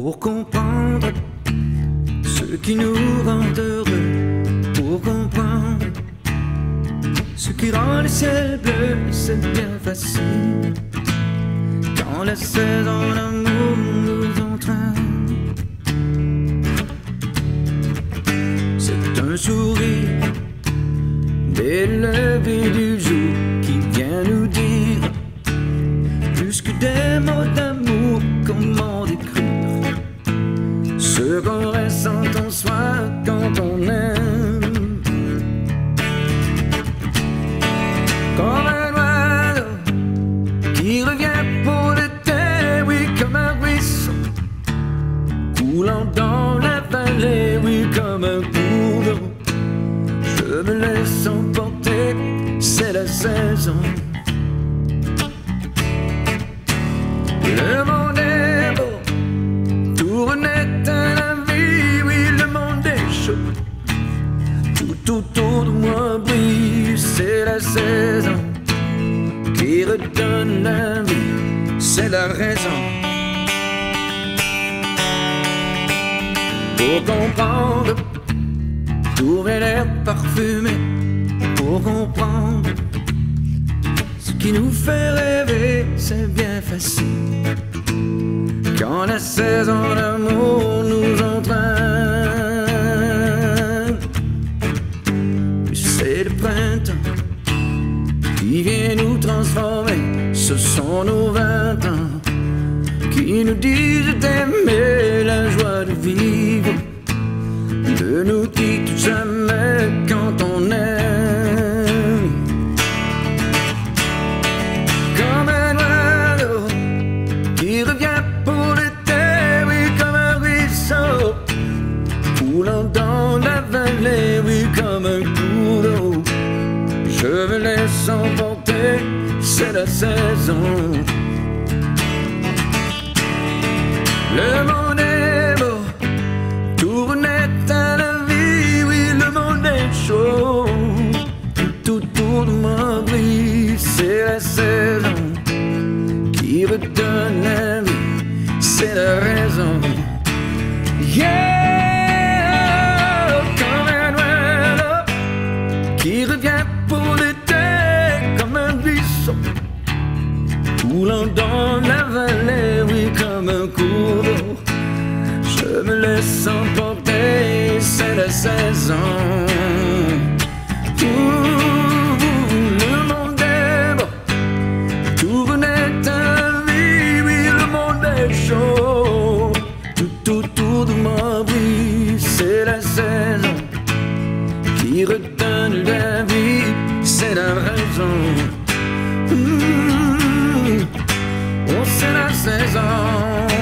pour comprendre ce qui nous rend heureux, pour comprendre ce qui rend le ciel bleu. C'est bien facile quand la saison d'amour nous entraîne. C'est un sourire dès le lever du jour qui vient nous dire plus que des mots d'amour. Comment décrire ce qu'on ressent en soi quand on aime? Comme un oiseau qui revient pour l'été, oui, comme un ruisseau coulant dans la vallée, oui, comme un cours d'eau. Je me laisse emporter, c'est la saison. Le monde est beau, tout renaît à la vie, oui, le monde est chaud. Tout autour de moi brille, c'est la saison qui redonne la vie, c'est la raison. Pour comprendre, trouver l'air parfumé, pour comprendre ce qui nous fait rêver, c'est bien facile quand la saison d'amour nous entraîne. C'est le printemps qui vient nous transformer, ce sont nos 20 ans qui nous disent d'aimer, la joie de vivre ne nous quitte jamais quand on aime. Comme un oiseau qui revient pour l'été, oui, comme un ruisseau coulant dans la vallée, oui, comme un cours d'eau. Je me laisse emporter, c'est la saison. Le monde est beau, tout renaît à la vie, oui, le monde est chaud. Tout autour de moi brille, c'est la saison qui redonne la vie, c'est la raison. Yeah, comme un oiseau qui revient pour l'été, comme un buisson coulant dans la vallée, oui, comme un cours d'eau. Je me laisse emporter, c'est la saison. Le monde est beau, tout renaît à la vie, oui, le monde est chaud. Tout autour de moi brille, c'est la saison qui redonne la vie, c'est la raison. Oh, c'est la saison.